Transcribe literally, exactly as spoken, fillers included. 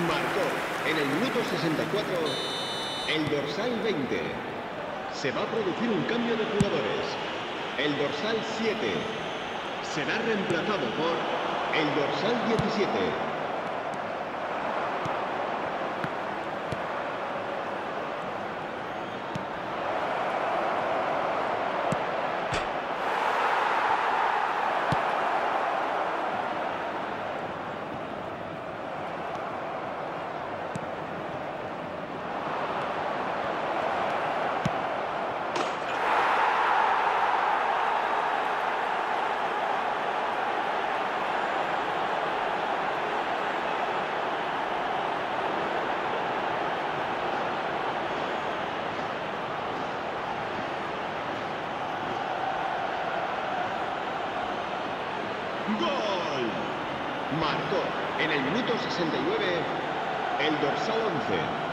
Marcó en el minuto sesenta y cuatro el dorsal veinte. Se va a producir un cambio de jugadores. El dorsal siete será reemplazado por el dorsal diecisiete. ¡Gol! Marcó en el minuto sesenta y nueve el dorsal once.